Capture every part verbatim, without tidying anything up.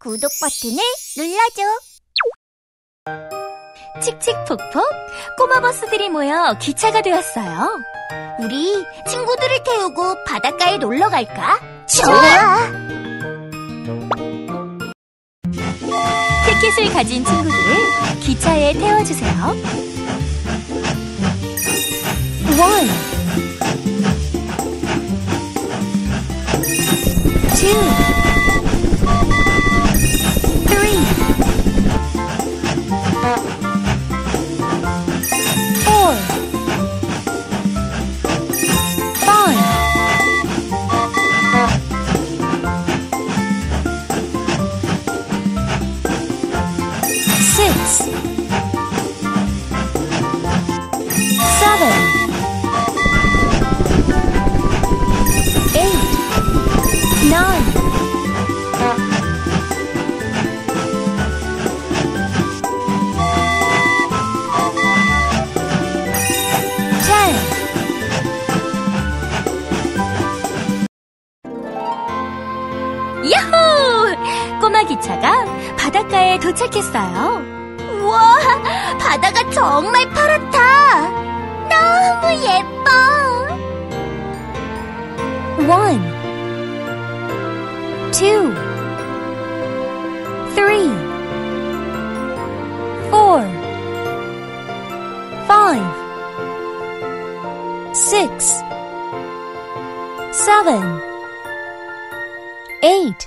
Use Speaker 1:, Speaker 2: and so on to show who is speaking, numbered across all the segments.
Speaker 1: 구독 버튼을 눌러줘.
Speaker 2: 칙칙폭폭 꼬마 버스들이 모여 기차가 되었어요.
Speaker 1: 우리 친구들을 태우고 바닷가에 놀러 갈까?
Speaker 2: 좋아! 티켓을 가진 친구들을 기차에 태워주세요. One, two, three, four, five, six, seven, eight, nine, ten. 야호! 꼬마 기차가 바닷가에 도착했어요.
Speaker 1: 우와, 바다가 정말 파랗다. 너무 예뻐.
Speaker 2: One, two, three, four, five, six, seven, eight,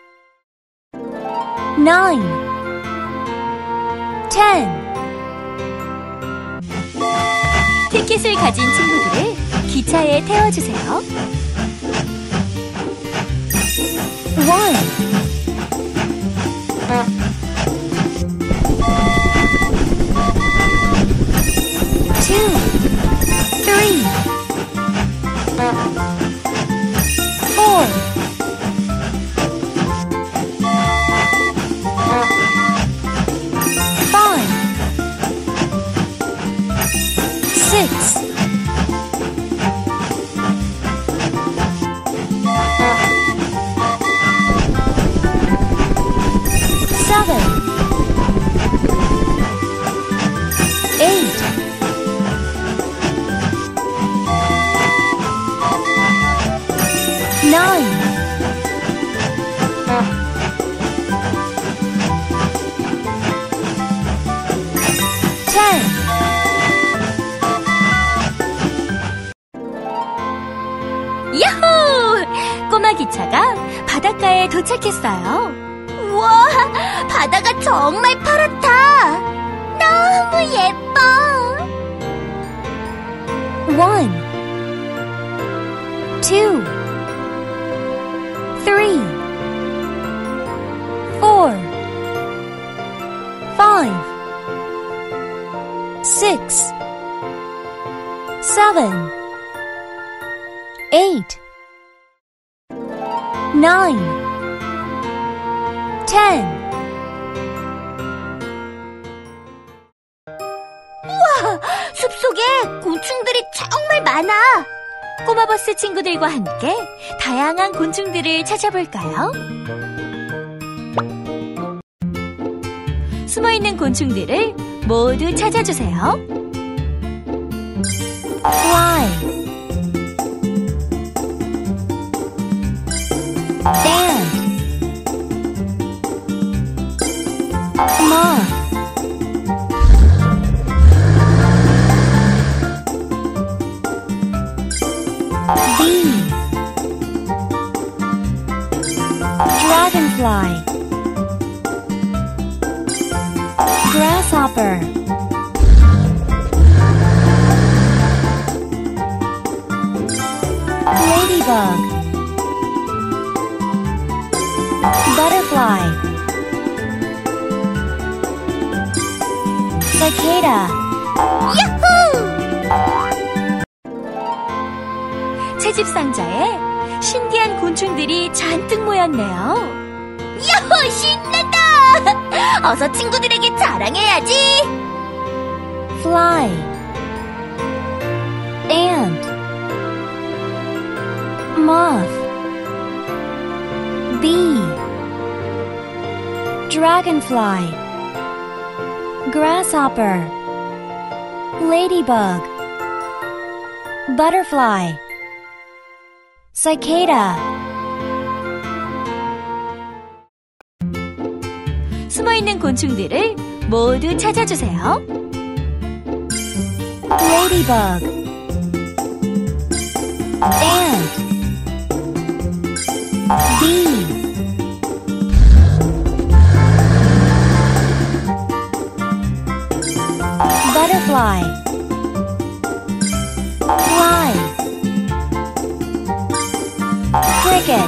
Speaker 2: nine, ten. 티켓을 가진 친구들을 기차에 태워주세요. One, two, three, four, five, six, seven, eight, nine, ten. 야호! 꼬마 기차가 바닷가에 도착했어요.
Speaker 1: 우와, 바다가 정말 파랗다. 너무 예뻐.
Speaker 2: One, two, three, four, five, six, seven, eight, nine, ten.
Speaker 1: 우와, 숲속에 곤충들이 정말 많아.
Speaker 2: 꼬마 버스 친구들과 함께 다양한 곤충들을 찾아볼까요? 숨어있는 곤충들을 모두 찾아주세요. Fly, stand, moth, bee, dragonfly, grasshopper, ladybug, butterfly, cicada.
Speaker 1: 야호!
Speaker 2: 채집 상자에 신기한 곤충들이 잔뜩 모였네요.
Speaker 1: 야호, 신난다. 어서 친구들에게 자랑해야지.
Speaker 2: Fly, ant, moth, bee, dragonfly, grasshopper, ladybug, butterfly, cicada. 숨어있는 곤충들을 모두 찾아주세요. ladybug, ant, bee, butterfly, fly, cricket,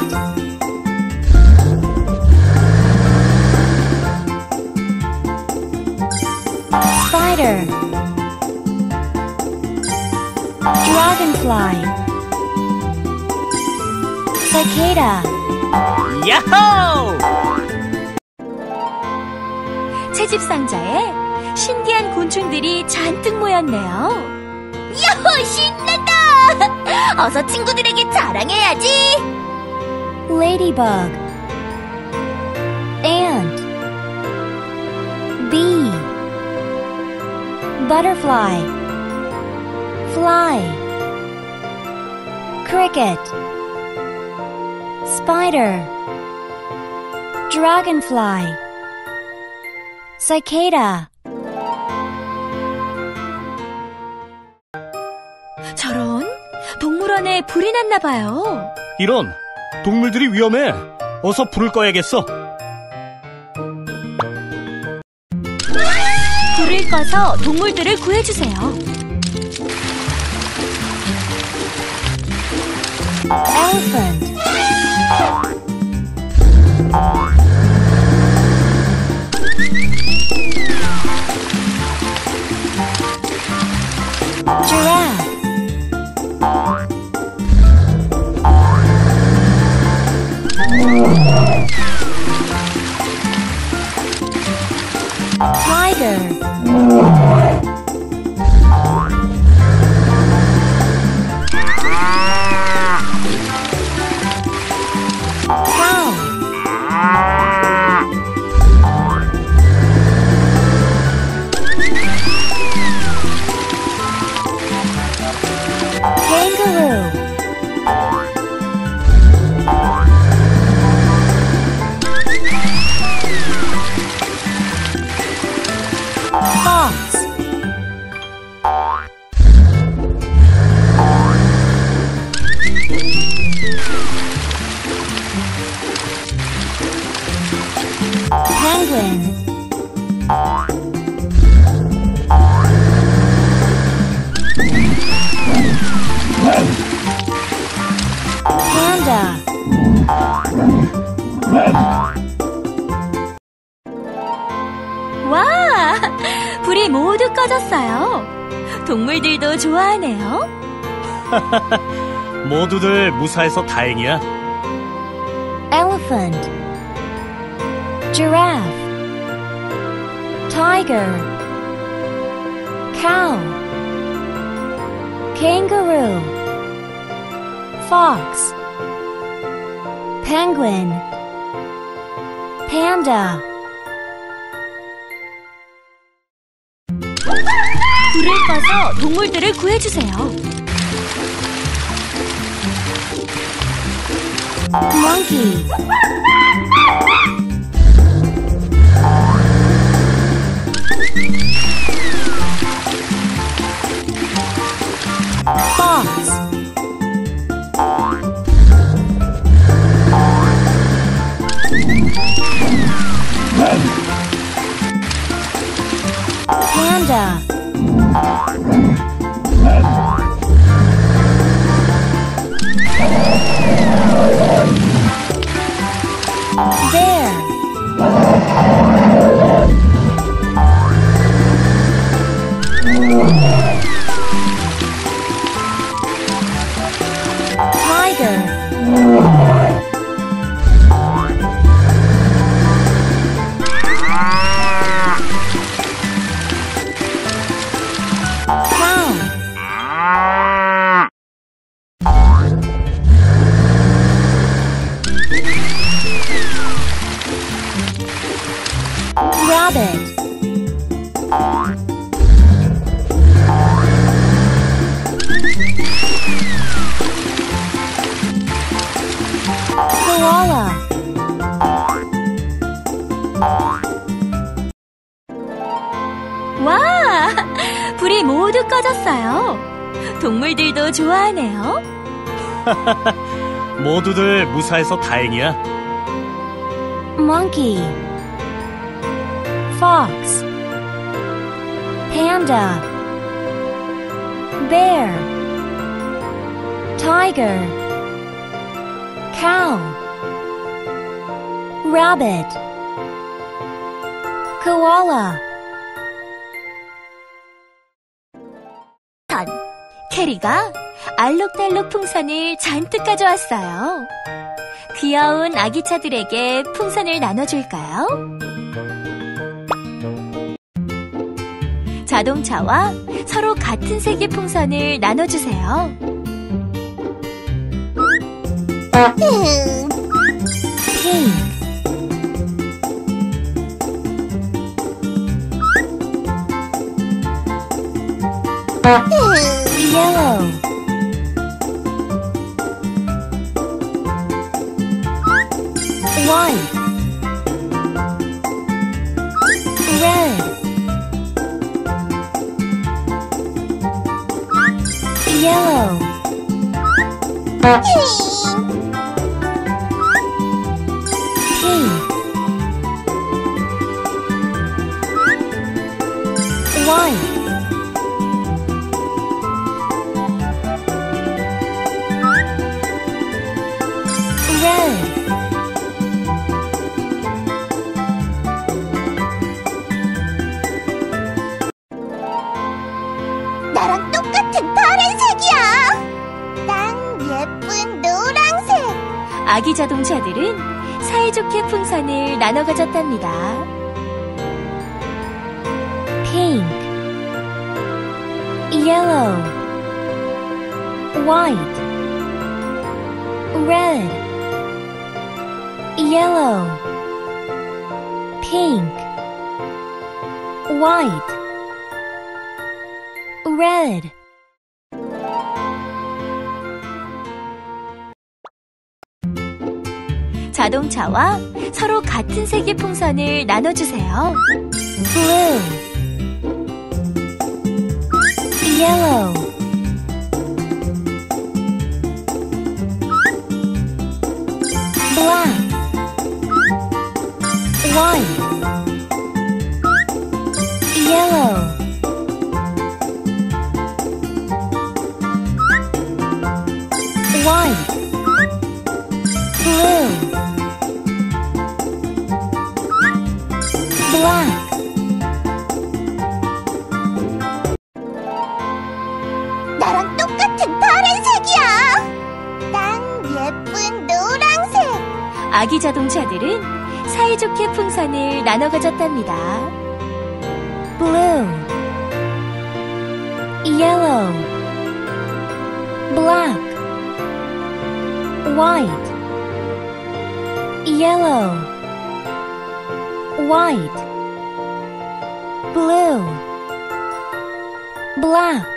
Speaker 2: spider, dragonfly, cicada.
Speaker 3: 야호!
Speaker 2: 채집 상자에 신기한 곤충들이 잔뜩 모였네요.
Speaker 1: 야호, 신난다! 어서 친구들에게 자랑해야지.
Speaker 2: ladybug, ant, bee, butterfly, fly, cricket, spider, dragonfly, cicada. 저런, 동물원에 불이 났나 봐요.
Speaker 3: 이런, 동물들이 위험해. 어서 불을 꺼야겠어.
Speaker 2: 불을 꺼서 동물들을 구해주세요. elephant, giraffe, tiger, cow, kangaroo, fox, penguin, panda. 와! 불이 모두 꺼졌어요. 동물들도 좋아하네요.
Speaker 3: 모두들 무사해서 다행이야.
Speaker 2: elephant, giraffe, tiger, cow, kangaroo, fox, penguin, panda. 불을 꺼서 동물들을 구해주세요. monkey, fox, panda. koala. 와! 불이 모두 꺼졌어요. 동물들도 좋아하네요.
Speaker 3: 모두들 무사해서 다행이야.
Speaker 2: Monkey, fox, panda, bear, tiger, cow, rabbit, koala. 캐리가 알록달록 풍선을 잔뜩 가져왔어요. 귀여운 아기차들에게 풍선을 나눠줄까요? 자동차와 서로 같은 색의 풍선을 나눠주세요. 핑크, yellow, white, red, yellow, pink, white, red.
Speaker 1: 나랑 똑같은 파란색이야. 난 예쁜 노란색.
Speaker 2: 아기 자동차들은 사이좋게 풍선을 나눠 가졌답니다. Pink, yellow, white, red, yellow, pink, white, red. 자동차와 서로 같은 색의 풍선을 나눠주세요. Blue, yellow, black, white, yellow, white, blue, black.
Speaker 1: 나랑 똑같은 파란색이야. 난 예쁜 노란색.
Speaker 2: 아기 자동차들은 사이좋게 풍선을 나눠 가졌답니다. Blue, yellow, black, white, yellow, white, blue, black.